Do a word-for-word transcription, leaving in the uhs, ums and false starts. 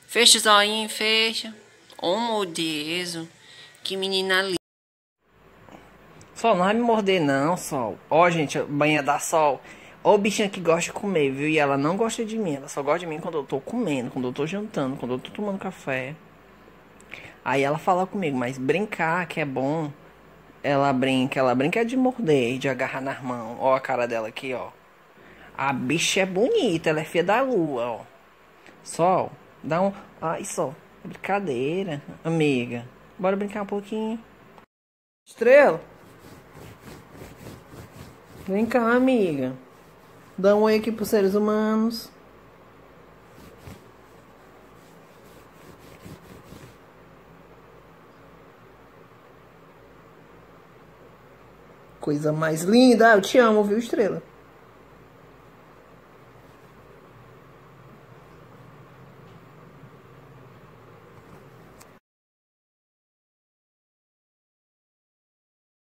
Fecha o zoinho, fecha. Oh, meu Deus. Que menina linda. Sol, não vai me morder não, Sol. Ó, gente, banha da Sol. Ó, o bichinho que gosta de comer, viu? E ela não gosta de mim. Ela só gosta de mim quando eu tô comendo, quando eu tô jantando, quando eu tô tomando café. Aí ela fala comigo, mas brincar que é bom. Ela brinca, ela brinca de morder, de agarrar nas mãos. Ó a cara dela aqui, ó. A bicha é bonita, ela é filha da lua, ó. Sol, dá um... Ai, Sol, brincadeira, amiga. Bora brincar um pouquinho. Estrela. Vem cá, amiga. Dá um oi aqui pros seres humanos. Coisa mais linda. Eu te amo, viu, Estrela?